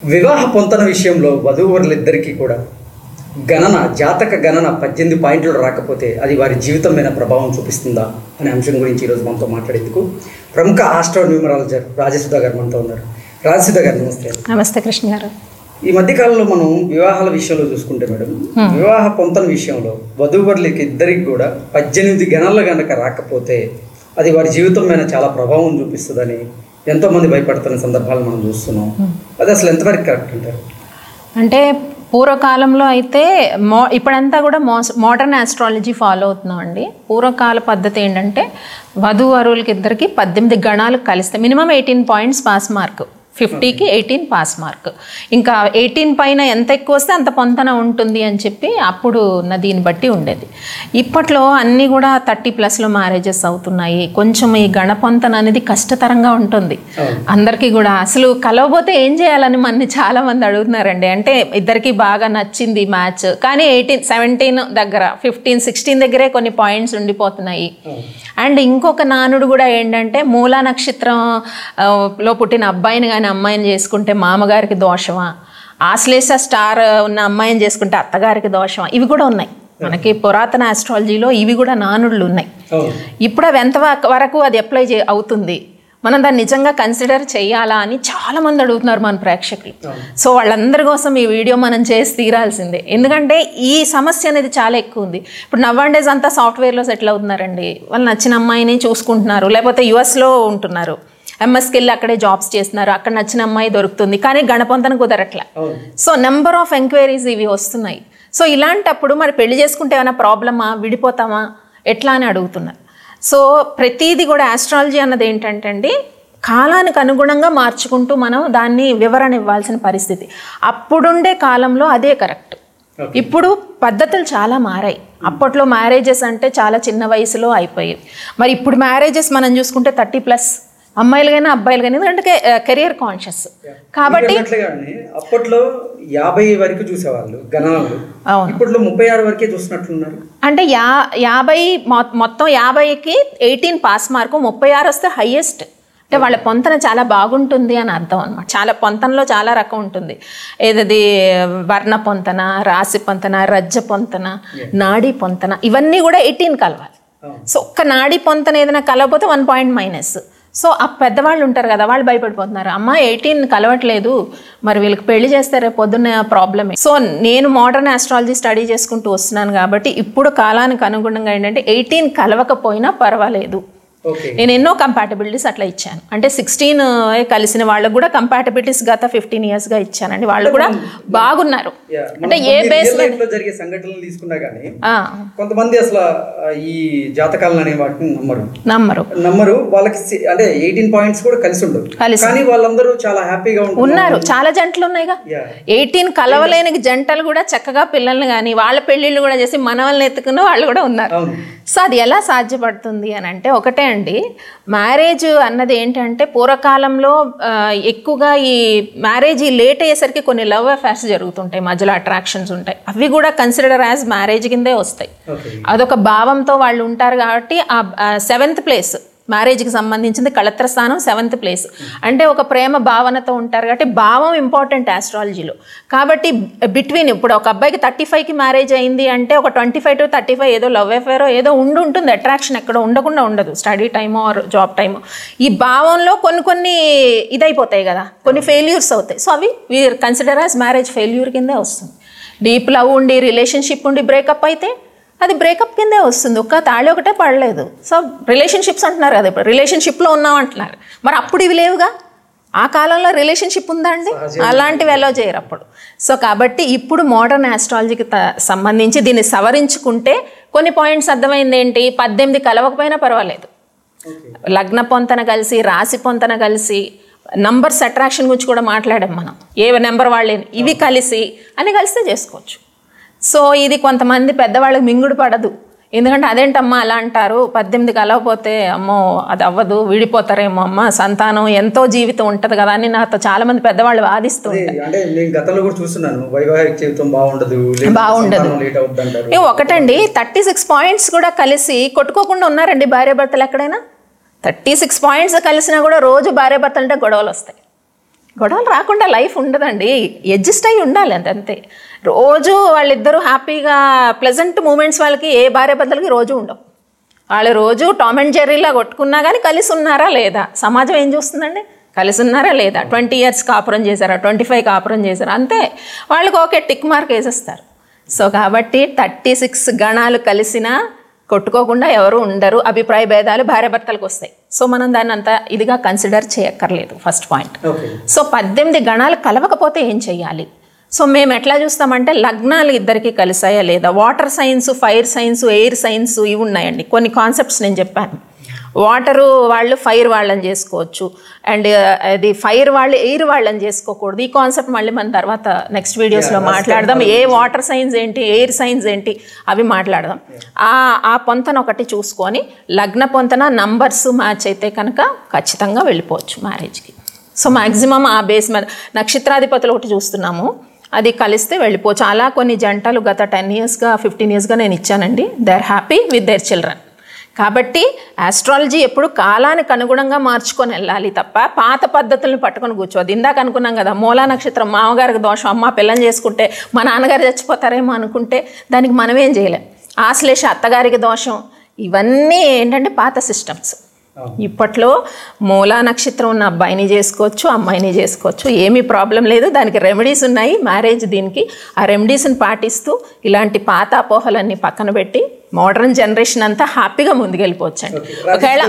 వివాహ పొంతన విషయంలో వధూవరులిద్దరికీ కూడా జాతక గణన 18 పాయింట్లు రాకపోతే అది వారి జీవితం మీద ప్రభావం చూపిస్తుందా అనే అంశం గురించి ఈరోజు మనతో మాట్లాడేందుకు ప్రముఖ ఆస్ట్రోన్యూమరాలజర్ రాజసుధా గారు మనతో ఉన్నారు. రాజసుధా గారు నమస్తే. నమస్తే కృష్ణ గారు. ఈ మధ్యకాలంలో మనం వివాహాల విషయంలో చూసుకుంటే మేడం, వివాహ పొంతన విషయంలో వధూవరులకి ఇద్దరికి కూడా 18 గణనలు కనుక రాకపోతే అది వారి జీవితం మీద చాలా ప్రభావం చూపిస్తుందని ఎంతోమంది భయపడుతున్న సందర్భాలు మనం చూస్తున్నాం. అది అసలు ఎంతవరకు కరెక్ట్ అంటారు? అంటే పూర్వకాలంలో అయితే ఇప్పుడంతా కూడా మోడర్న్ ఆస్ట్రాలజీ ఫాలో అవుతున్నాం అండి. పూర్వకాల పద్ధతి ఏంటంటే వధూవరులకి ఇద్దరికి 18 గణాలు కలిస్తే మినిమం 18 పాయింట్స్ పాస్ మార్క్, 50కి 18 పాస్ మార్క్. ఇంకా 18 పైన ఎంత ఎక్కువ వస్తే అంత పొంతన ఉంటుంది అని చెప్పి అప్పుడు దీన్ని బట్టి ఉండేది. ఇప్పట్లో అన్నీ కూడా 30+లో మ్యారేజెస్ అవుతున్నాయి. కొంచెం ఈ గణ పొంతన అనేది కష్టతరంగా ఉంటుంది అందరికీ కూడా. అసలు కలవబోతే ఏం చేయాలని మనని చాలామంది అడుగుతున్నారండి. అంటే ఇద్దరికి బాగా నచ్చింది మ్యాచ్, కానీ 18, 17 దగ్గర, 15, 16 దగ్గరే కొన్ని పాయింట్స్ ఉండిపోతున్నాయి. అండ్ ఇంకొక నానుడు కూడా ఏంటంటే మూలా నక్షత్రంలో పుట్టిన అబ్బాయిని కానీ అమ్మాయిని చేసుకుంటే మామగారికి దోషమా, ఆశ్లేష స్టార్ ఉన్న అమ్మాయిని చేసుకుంటే అత్తగారికి దోషమా, ఇవి కూడా ఉన్నాయి మనకి పురాతన ఆస్ట్రాలజీలో. ఇవి కూడా నానుడులు ఉన్నాయి. ఇప్పుడు అవి ఎంత వరకు అది అప్లై అవుతుంది, మనం దాన్ని నిజంగా కన్సిడర్ చేయాలా అని చాలామంది అడుగుతున్నారు మన ప్రేక్షకులు. సో వాళ్ళందరి కోసం ఈ వీడియో మనం చేసి తీరాల్సిందే. ఎందుకంటే ఈ సమస్య అనేది చాలా ఎక్కువ ఉంది. ఇప్పుడు నవ్వాండేస్ అంతా సాఫ్ట్వేర్లో సెటిల్ అవుతున్నారండి. వాళ్ళు నచ్చిన అమ్మాయిని చూసుకుంటున్నారు, లేకపోతే యుఎస్లో ఉంటున్నారు, ఎంఎస్కి వెళ్ళి అక్కడే జాబ్స్ చేస్తున్నారు, అక్కడ నచ్చిన అమ్మాయి దొరుకుతుంది, కానీ గణపొంతన కుదరట్లా. సో నెంబర్ ఆఫ్ ఎంక్వైరీస్ ఇవి వస్తున్నాయి. సో ఇలాంటప్పుడు మరి పెళ్లి చేసుకుంటే ఏమైనా ప్రాబ్లమా, విడిపోతామా, ఎట్లా అని అడుగుతున్నారు. సో ప్రతిదీ కూడా ఆస్ట్రాలజీ అన్నది ఏంటంటే అండి, కాలానికి అనుగుణంగా మార్చుకుంటూ మనం దాన్ని వివరణ ఇవ్వాల్సిన పరిస్థితి. అప్పుడుండే కాలంలో అదే కరెక్ట్. ఇప్పుడు పద్ధతులు చాలా మారాయి. అప్పట్లో మ్యారేజెస్ అంటే చాలా చిన్న వయసులో అయిపోయాయి. మరి ఇప్పుడు మ్యారేజెస్ మనం చూసుకుంటే 30+, అమ్మాయిలు కానీ అబ్బాయిలు కానీ, ఎందుకంటే కెరియర్ కాన్షియస్ కాబట్టి. అప్పట్లో 50 వరకు చూసేవాళ్ళు గణనాలు, ఇప్పట్లో 36 వరకే చూసినట్లున్నారు. అంటే 50 మొత్తం 50కి 18 పాస్ మార్కు, 36 వస్తే హైయెస్ట్. అంటే వాళ్ళ పొంతన చాలా బాగుంటుంది అని అర్థం అనమాట. చాలా పొంతనలో చాలా రకం ఉంటుంది. ఏదది వర్ణ పొంతన, రాశి పొంతన, రజ్జ పొంతన, నాడీ పొంతన, ఇవన్నీ కూడా 18 కలవాలి. సో ఒక్క నాడీ పొంతన ఏదైనా కలవకపోతే 1 పాయింట్ మైనస్. సో ఆ పెద్దవాళ్ళు ఉంటారు కదా, వాళ్ళు భయపడిపోతున్నారు, అమ్మ 18 కలవట్లేదు, మరి వీళ్ళకి పెళ్లి చేస్తే రేపు పొద్దున్న ప్రాబ్లమే. సో నేను మోడర్న్ ఆస్ట్రాలజీ స్టడీ చేసుకుంటూ వస్తున్నాను కాబట్టి ఇప్పుడు కాలానికి అనుగుణంగా ఏంటంటే 18 కలవకపోయినా పర్వాలేదు. నేను ఎన్నో కంపాటబిలిటీస్ అట్లా ఇచ్చాను. అంటే 16 కలిసిన వాళ్ళకు కూడా కంపాటబిలిటీస్ గత 15 yearsగా ఇచ్చానండి. వాళ్ళు కూడా బాగున్నారు. అంటే ఏ బేస్ జరిగే సంఘటనలు తీసుకున్నా కానీ కొంతమంది అసలు ఈ జాతకాలను అనే వాటిని నమ్మరు. వాళ్ళకి అంటే 18 పాయింట్స్ కూడా కలిసి ఉండవు, కానీ వాళ్ళందరూ చాలా హ్యాపీగా ఉన్నారు. చాలా జంటలు ఉన్నాయిగా, 18 కలవలేని జంటలు కూడా చక్కగా పిల్లల్ని కానీ వాళ్ళ పెళ్లిళ్ళు కూడా చేసి మనవల్ని ఎత్తుకున్న వాళ్ళు కూడా ఉన్నారు. సో అది ఎలా సాధ్యపడుతుంది అని అంటే, ఒకటే అండి, మ్యారేజ్ అన్నది ఏంటంటే పూర్వకాలంలో ఎక్కువగా ఈ మ్యారేజ్ లేట్ అయ్యేసరికి కొన్ని లవ్ అఫైర్స్ జరుగుతుంటాయి, మధ్యలో అట్రాక్షన్స్ ఉంటాయి, అవి కూడా కన్సిడర్ యాజ్ మ్యారేజ్ కిందే వస్తాయి. అదొక భావంతో వాళ్ళు ఉంటారు కాబట్టి ఆ 7th ప్లేస్ మ్యారేజ్కి సంబంధించింది కళత్ర స్థానం 7th ప్లేస్. అంటే ఒక ప్రేమ భావనతో ఉంటారు కాబట్టి భావం ఇంపార్టెంట్ ఆస్ట్రాలజీలో. కాబట్టి బిట్వీన్ ఇప్పుడు ఒక అబ్బాయికి 35కి మ్యారేజ్ అయింది అంటే ఒక 25 to 35 ఏదో లవ్ అఫేరో ఏదో ఉంటుంది, అట్రాక్షన్ ఎక్కడ ఉండకుండా ఉండదు, స్టడీ టైమో ఆర్ జాబ్ టైమో. ఈ భావంలో కొన్ని ఇదైపోతాయి కదా, కొన్ని ఫెయిల్యూర్స్ అవుతాయి. సో అవి we are consider as marriage failure కిందే వస్తుంది. డీప్ లవ్ ఉండి రిలేషన్షిప్ ఉండి బ్రేకప్ అయితే అది బ్రేకప్ కిందే వస్తుంది. ఒక్క తాళి ఒకటే పడలేదు. సో రిలేషన్షిప్స్ అంటున్నారు కదా, ఇప్పుడు రిలేషన్షిప్లో ఉన్నాం అంటున్నారు. మరి అప్పుడు ఇవి లేవుగా, ఆ కాలంలో రిలేషన్షిప్ ఉందా అండి? అలాంటివి ఎలా చేయరు అప్పుడు. సో కాబట్టి ఇప్పుడు మోడర్న్ ఆస్ట్రాలజీకి సంబంధించి దీన్ని సవరించుకుంటే కొన్ని పాయింట్స్ అర్థమైంది ఏంటి, 18 కలవకపోయినా పర్వాలేదు, లగ్న పొంతన కలిసి, రాశి పొంతన కలిసి, నంబర్స్ అట్రాక్షన్ గురించి కూడా మాట్లాడాం మనం, ఏ నెంబర్ వాళ్ళే ఇవి కలిసి అని కలిస్తే చేసుకోవచ్చు. సో ఇది కొంతమంది పెద్దవాళ్ళకి మింగుడు పడదు. ఎందుకంటే అదేంటమ్మా అలా అంటారు, 18 కలవకపోతే అమ్మో అది అవ్వదు, విడిపోతారేమో అమ్మ, సంతానం ఎంతో జీవితం ఉంటుంది కదా అని నాతో చాలా మంది పెద్దవాళ్ళు వాదిస్తూ బాగుండదు. ఒకటండి, 36 పాయింట్స్ కూడా కలిసి కొట్టుకోకుండా ఉన్నారండి భార్యాభర్తలు ఎక్కడైనా. 36 పాయింట్స్ కలిసినా కూడా రోజు భార్యాభర్తలు అంటే గొడవలు వస్తాయి. గొడవలు రాకుండా లైఫ్ ఉండదండి, అడ్జస్ట్ అయ్యి ఉండాలి అంతే. రోజు వాళ్ళిద్దరూ హ్యాపీగా ప్లెజెంట్ మూమెంట్స్ వాళ్ళకి ఏ భార్య భర్తలకి రోజు ఉండవు. వాళ్ళు రోజు టామ్ అండ్ జెర్రీలా కొట్టుకున్నా కానీ కలిసి ఉన్నారా లేదా, సమాజం ఏం చూస్తుందండి, కలిసి ఉన్నారా లేదా, 20 years కాపురం చేశారా, 25 కాపురం చేశారా, అంతే. వాళ్ళకి ఓకే టిక్ మార్క్ వేసేస్తారు. సో కాబట్టి 36 గణాలు కలిసినా కొట్టుకోకుండా ఎవరు ఉండరు, అభిప్రాయ భేదాలు భార్యాభర్తలకు వస్తాయి. సో మనం దాన్ని అంత ఇదిగా కన్సిడర్ చేయక్కర్లేదు, ఫస్ట్ పాయింట్. సో 18 గణాలు కలవకపోతే ఏం చెయ్యాలి? సో మేము ఎట్లా చూస్తామంటే లగ్నాలు ఇద్దరికి కలిసాయా లేదా, water signs, fire signs, air signs ఇవి ఉన్నాయండి. కొన్ని కాన్సెప్ట్స్ నేను చెప్పాను. వాటరు వాళ్ళు ఫైర్ వాళ్ళని చేసుకోవచ్చు, అండ్ అది ఫైర్ వాళ్ళు ఎయిర్ వాళ్ళని చేసుకోకూడదు. ఈ కాన్సెప్ట్ మళ్ళీ మన తర్వాత నెక్స్ట్ వీడియోస్లో మాట్లాడదాం. ఏ వాటర్ సైన్స్ ఏంటి, ఎయిర్ సైన్స్ ఏంటి అవి మాట్లాడదాం. ఆ పొంతన ఒకటి చూసుకొని లగ్న పొంతన నంబర్స్ మ్యాచ్ అయితే కనుక ఖచ్చితంగా వెళ్ళిపోవచ్చు మ్యారేజ్కి. సో మ్యాక్సిమం ఆ బేస్ మీద నక్షత్రాధిపతులు ఒకటి చూస్తున్నాము, అది కలిస్తే వెళ్ళిపోవచ్చు. అలా కొన్ని జంటలు గత 10 yearsగా 15 yearsగా నేను ఇచ్చానండి. They are happy with their children. కాబట్టి ఆస్ట్రాలజీ ఎప్పుడు కాలానికి అనుగుణంగా మార్చుకొని వెళ్ళాలి తప్ప పాత పద్ధతులను పట్టుకొని కూర్చోదు. ఇందాక అనుకున్నాం కదా, మూలా నక్షత్రం మామగారికి దోషం, అమ్మ పిల్లని చేసుకుంటే మా నాన్నగారు చచ్చిపోతారేమో అనుకుంటే దానికి మనమేం చేయలేం. ఆశ్లేష అత్తగారికి దోషం, ఇవన్నీ ఏంటంటే పాత సిస్టమ్స్. ఇప్పట్లో మూలా నక్షత్రం ఉన్న అబ్బాయిని చేసుకోవచ్చు, అమ్మాయిని చేసుకోవచ్చు, ఏమీ ప్రాబ్లం లేదు. దానికి రెమెడీస్ ఉన్నాయి, మ్యారేజ్ దీనికి. ఆ రెమెడీస్ని పాటిస్తూ ఇలాంటి పాత అపోహలన్నీ పక్కన పెట్టి మోడర్న్ జనరేషన్ అంతా హ్యాపీగా ముందుకెళ్ళిపోవచ్చు అండి. ఒకవేళ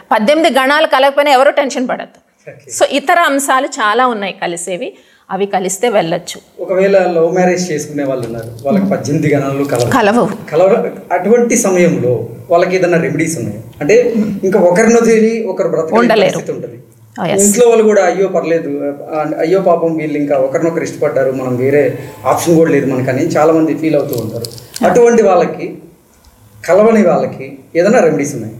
18 గణాలు కలగకపోయినా ఎవరో టెన్షన్ పడద్దు. సో ఇతర అంశాలు చాలా ఉన్నాయి కలిసేవి, అవి కలిస్తే వెళ్ళొచ్చు. ఒకవేళ లవ్ మ్యారేజ్ చేసుకునే వాళ్ళు ఉన్నారు, వాళ్ళకి 18 గణాలు కలవవు. అటువంటి సమయంలో వాళ్ళకి ఏదైనా రెమెడీస్ ఉన్నాయి అంటే ఇంకా ఒకరిని వదిలి ఒకరు బ్రతకలేని పరిస్థితి ఉంటుంది. ఇంట్లో వాళ్ళు కూడా అయ్యో పర్లేదు, అయ్యో పాపం వీళ్ళు ఇంకా ఒకరినొకరు ఇష్టపడ్డారు, మనం వేరే ఆప్షన్ కూడా లేదు మనకని చాలా మంది ఫీల్ అవుతూ ఉంటారు. అటువంటి వాళ్ళకి, కలవని వాళ్ళకి ఏదైనా రెమెడీస్ ఉన్నాయి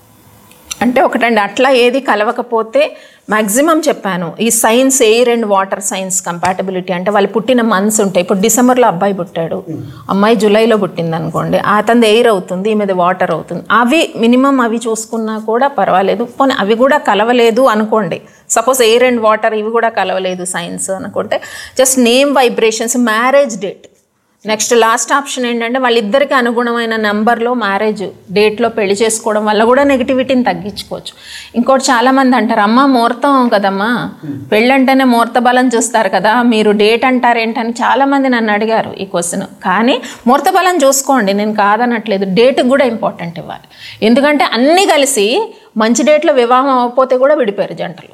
అంటే? ఒకటండి, అట్లా ఏది కలవకపోతే మ్యాక్సిమం చెప్పాను, ఈ signs, air and water signs compatibility అంటే వాళ్ళు పుట్టిన మంత్స్ ఉంటాయి. ఇప్పుడు డిసెంబర్లో అబ్బాయి పుట్టాడు, అమ్మాయి జూలైలో పుట్టింది అనుకోండి, అతనిది ఎయిర్ అవుతుంది, ఈమెది వాటర్ అవుతుంది. అవి మినిమం అవి చూసుకున్నా కూడా పర్వాలేదు. పోనీ అవి కూడా కలవలేదు అనుకోండి, సపోజ్ ఎయిర్ అండ్ వాటర్ ఇవి కూడా కలవలేదు సైన్స్ అనుకుంటే, just name vibrations, marriage date. Next last option ఏంటంటే వాళ్ళిద్దరికి అనుగుణమైన నెంబర్లో మ్యారేజ్ డేట్లో పెళ్లి చేసుకోవడం వల్ల కూడా నెగిటివిటీని తగ్గించుకోవచ్చు. ఇంకోటి చాలామంది అంటారు, అమ్మ ముహూర్తం కదమ్మా, పెళ్ళంటేనే ముహూర్త బలం చూస్తారు కదా, మీరు డేట్ అంటారు ఏంటని చాలామంది నన్ను అడిగారు ఈ క్వశ్చన్. కానీ ముహూర్త బలం చూసుకోండి, నేను కాదనట్లేదు, డేట్కి కూడా ఇంపార్టెంట్ ఇవ్వాలి. ఎందుకంటే అన్నీ కలిసి మంచి డేట్లో వివాహం అవ్వకపోతే కూడా విడిపోయారు జంటలు,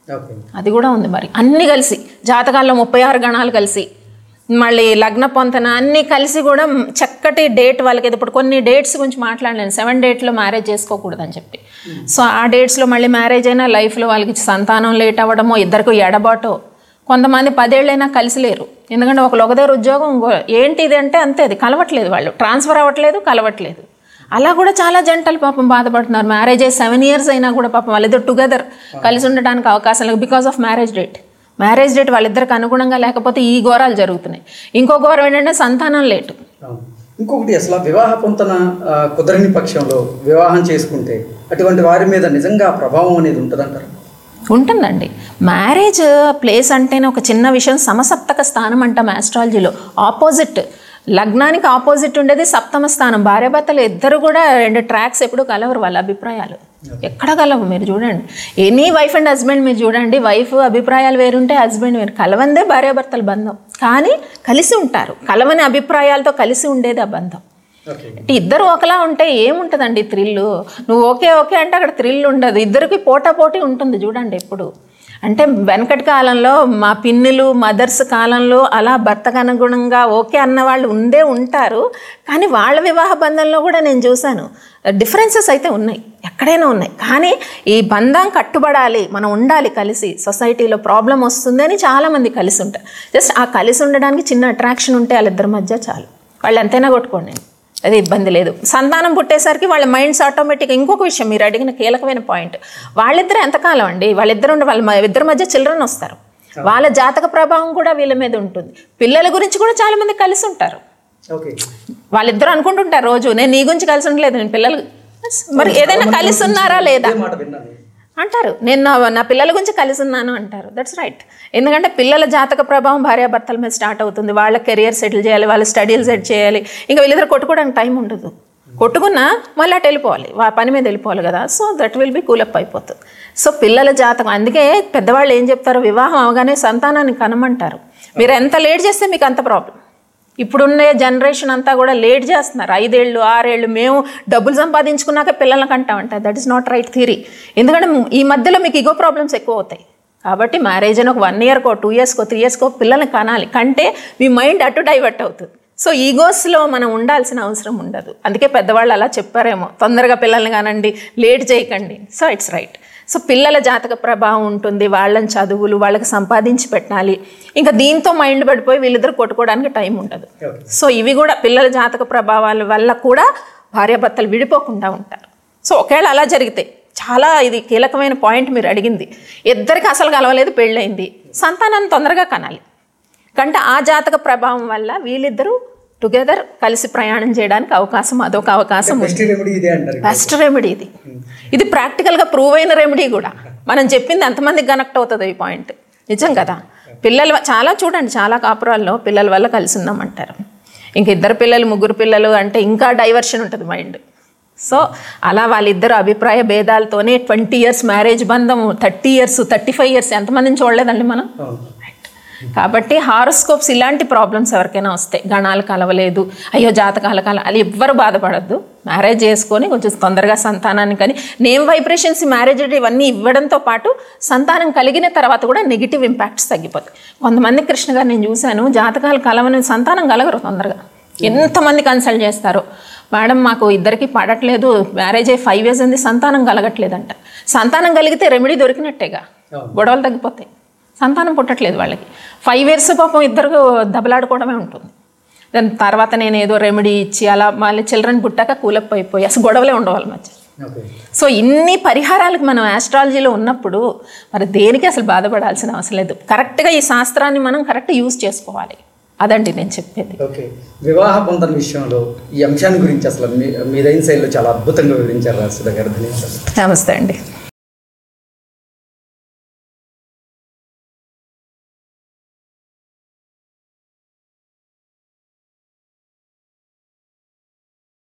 అది కూడా ఉంది. మరి అన్నీ కలిసి జాతకాల్లో 36 గణాలు కలిసి, మళ్ళీ లగ్న పొంతన అన్నీ కలిసి కూడా చక్కటి డేట్ వాళ్ళకి. ఇప్పుడు కొన్ని డేట్స్ గురించి మాట్లాడలేను, 7 dates మ్యారేజ్ చేసుకోకూడదని చెప్పి. సో ఆ డేట్స్లో మళ్ళీ మ్యారేజ్ అయినా లైఫ్లో వాళ్ళకి సంతానం లేట్ అవ్వడమో, ఇద్దరికి ఎడబాటో, కొంతమంది 10 ఏళ్ళైనా కలిసి లేరు. ఎందుకంటే ఒక దగ్గర ఉద్యోగం, ఏంటి ఇది అంటే అంతే, అది కలవట్లేదు, వాళ్ళు ట్రాన్స్ఫర్ అవ్వట్లేదు, కలవట్లేదు. అలా కూడా చాలా జంటలు పాపం బాధపడుతున్నారు. మ్యారేజ్ అయ్యి 7 years అయినా కూడా పాపం వాళ్ళిద్దరు టుగెదర్ కలిసి ఉండడానికి అవకాశం లేదు, because of marriage date. Marriage date వాళ్ళిద్దరికి అనుగుణంగా లేకపోతే ఈ ఘోరాలు జరుగుతున్నాయి. ఇంకో ఘోరం ఏంటంటే సంతానం లేటు. ఇంకొకటి, అసలు వివాహ పొంతన కుదరని పక్షంలో వివాహం చేసుకుంటే అటువంటి వారి మీద నిజంగా ప్రభావం అనేది ఉంటుందంటారు? ఉంటుందండి. మ్యారేజ్ ప్లేస్ అంటేనే ఒక చిన్న విషయం, సమసప్తక స్థానం అంటాం ఆస్ట్రాలజీలో. ఆపోజిట్, లగ్నానికి ఆపోజిట్ ఉండేది సప్తమ స్థానం. భార్యాభర్తలు ఇద్దరు కూడా 2 tracks ఎప్పుడు కలవరు, వాళ్ళ అభిప్రాయాలు ఎక్కడ కలవు. మీరు చూడండి, ఎనీ వైఫ్ అండ్ హస్బెండ్ మీరు చూడండి, వైఫ్ అభిప్రాయాలు వేరుంటే హస్బెండ్ వేరు, కలవందే భార్యాభర్తల బంధం. కానీ కలిసి ఉంటారు, కలవని అభిప్రాయాలతో కలిసి ఉండేది ఆ బంధం. అంటే ఇద్దరు ఒకలా ఉంటే ఏముంటుందండి థ్రిల్లు? నువ్వు ఓకే ఓకే అంటే అక్కడ థ్రిల్ ఉండదు, ఇద్దరికి పోటాపోటీ ఉంటుంది. చూడండి ఎప్పుడు అంటే వెనకటి కాలంలో మా పిన్నులు, మదర్స్ కాలంలో అలా భర్తకు అనుగుణంగా ఓకే అన్న వాళ్ళు ఉంటారు. కానీ వాళ్ళ వివాహ బంధంలో కూడా నేను చూశాను, డిఫరెన్సెస్ అయితే ఉన్నాయి, ఎక్కడైనా ఉన్నాయి. కానీ ఈ బంధం కట్టుబడాలి, మనం ఉండాలి కలిసి, సొసైటీలో ప్రాబ్లం వస్తుందని చాలామంది కలిసి ఉంటారు. జస్ట్ ఆ కలిసి ఉండడానికి చిన్న అట్రాక్షన్ ఉంటే వాళ్ళిద్దరి మధ్య చాలు, వాళ్ళు ఎంతైనా కొట్టుకోండి, అది ఇబ్బంది లేదు. సంతానం పుట్టేసరికి వాళ్ళ మైండ్స్ ఆటోమేటిక్గా, ఇంకొక విషయం మీరు అడిగిన కీలకమైన పాయింట్, వాళ్ళిద్దరు ఎంతకాలం అండి, వాళ్ళ ఇద్దరి మధ్య చిల్డ్రన్ వస్తారు, వాళ్ళ జాతక ప్రభావం కూడా వీళ్ళ మీద ఉంటుంది. పిల్లల గురించి కూడా చాలా మంది కలిసి ఉంటారు. వాళ్ళిద్దరు అనుకుంటుంటారు రోజు, నేను నీ గురించి కలిసి ఉండలేదు, నేను పిల్లలు. మరి ఏదైనా కలిసి ఉన్నారా లేదా? అంటారు. నేను నా పిల్లల గురించి కలిసి ఉన్నాను అంటారు. That's right. ఎందుకంటే పిల్లల జాతక ప్రభావం భార్యాభర్తల మీద స్టార్ట్ అవుతుంది. వాళ్ళ కెరియర్ సెటిల్ చేయాలి, వాళ్ళ స్టడీలు సెట్ చేయాలి. ఇంకా వీళ్ళిద్దరు కొట్టుకోవడానికి టైం ఉండదు. కొట్టుకున్నా మళ్ళీ అటు వెళ్ళిపోవాలి, పని మీద వెళ్ళిపోవాలి కదా. సో దట్ విల్ బి కూలప్ అయిపోతుంది. సో పిల్లల జాతకం, అందుకే పెద్దవాళ్ళు ఏం చెప్తారు, వివాహం అవగానే సంతానాన్ని కనమంటారు. మీరు ఎంత లేట్ చేస్తే మీకు అంత ప్రాబ్లం. ఇప్పుడున్న జనరేషన్ అంతా కూడా లేట్ చేస్తున్నారు. 5 ఏళ్ళు 6 ఏళ్ళు మేము డబ్బులు సంపాదించుకున్నాక పిల్లలకి అంటామంట. That is not right theory. ఎందుకంటే ఈ మధ్యలో మీకు ఈగో ప్రాబ్లమ్స్ ఎక్కువ అవుతాయి. కాబట్టి మ్యారేజ్ అని ఒక 1 ఇయర్కో 2 ఇయర్స్కో 3 ఇయర్స్కో పిల్లల్ని కనాలి. కంటే మీ మైండ్ అటు డైవర్ట్ అవుతుంది. సో ఈగోస్లో మనం ఉండాల్సిన అవసరం ఉండదు. అందుకే పెద్దవాళ్ళు అలా చెప్పారేమో, తొందరగా పిల్లల్ని కానండి, లేట్ చేయకండి. So it's right. సో పిల్లల జాతక ప్రభావం ఉంటుంది, వాళ్ళని చదువులు వాళ్ళకి సంపాదించి పెట్టాలి. ఇంకా దీంతో మైండ్ పడిపోయి వీళ్ళిద్దరు కొట్టుకోవడానికి టైం ఉండదు. సో ఇవి కూడా పిల్లల జాతక ప్రభావాల వల్ల కూడా భార్యాభర్తలు విడిపోకుండా ఉంటారు. సో ఒకవేళ అలా జరిగితే, చాలా ఇది కీలకమైన పాయింట్ మీరు అడిగింది, ఇద్దరికి అసలు కలవలేదు, పెళ్ళయింది, సంతానాన్ని తొందరగా కనాలి. కంటే ఆ జాతక ప్రభావం వల్ల వీళ్ళిద్దరూ టుగెదర్ కలిసి ప్రయాణం చేయడానికి అవకాశం, అదొక అవకాశం. బెస్ట్ రెమెడీ ఇది. ఇది ప్రాక్టికల్గా ప్రూవ్ అయిన రెమెడీ కూడా. మనం చెప్పింది ఎంతమందికి కనెక్ట్ అవుతుంది ఈ పాయింట్, నిజం కదా. పిల్లలు చాలా చూడండి, చాలా కాపురాల్లో పిల్లల వల్ల కలిసి ఉన్నామంటారు. ఇంక 2 పిల్లలు 3 పిల్లలు అంటే ఇంకా డైవర్షన్ ఉంటుంది మైండ్. సో అలా వాళ్ళిద్దరు అభిప్రాయ భేదాలతోనే 20 ఇయర్స్ మ్యారేజ్ బంధం, 30 ఇయర్స్ 35 ఇయర్స్ ఎంతమందిని చూడలేదండి మనం. కాబట్టి హారోస్కోప్స్ ఇలాంటి ప్రాబ్లమ్స్ ఎవరికైనా వస్తాయి, గణాలు కలవలేదు, అయ్యో జాతకాలు అది ఎవ్వరు బాధపడద్దు. మ్యారేజ్ చేసుకొని కొంచెం తొందరగా సంతానాన్ని కానీ నేమ్ వైబ్రేషన్స్ మ్యారేజ్ ఇవన్నీ ఇవ్వడంతో పాటు సంతానం కలిగిన తర్వాత కూడా నెగిటివ్ ఇంపాక్ట్స్ తగ్గిపోతాయి. కొంతమంది కృష్ణ గారు నేను చూశాను, జాతకాలు కలవని సంతానం కలగరు తొందరగా. ఎంతమంది కన్సల్ట్ చేస్తారో, మేడం మాకు ఇద్దరికి పడట్లేదు, మ్యారేజ్ అయ్యి 5 years ఉంది, సంతానం కలగట్లేదంట. సంతానం కలిగితే రెమెడీ దొరికినట్టేగా, గొడవలు తగ్గిపోతాయి. సంతానం పుట్టట్లేదు వాళ్ళకి, 5 years పాపం ఇద్దరు దెబ్బలాడుకోవడమే ఉంటుంది. దాని తర్వాత నేను ఏదో రెమెడీ ఇచ్చి అలా మళ్ళీ చిల్డ్రన్ పుట్టాక కూలప్ అయిపోయి అసలు గొడవలే ఉండవాలి మధ్య. సో ఇన్ని పరిహారాలకు మనం ఆస్ట్రాలజీలో ఉన్నప్పుడు మరి దేనికి అసలు బాధపడాల్సిన అవసరం లేదు. కరెక్ట్గా ఈ శాస్త్రాన్ని మనం కరెక్ట్ యూజ్ చేసుకోవాలి. అదండి నేను చెప్పేది. ఓకే, వివాహ పొందన విషయంలో ఈ అంశాన్ని గురించి అసలు మీదైన శైలిలో చాలా అద్భుతంగా వివరించారు సుధా గారు. నమస్తే అండి.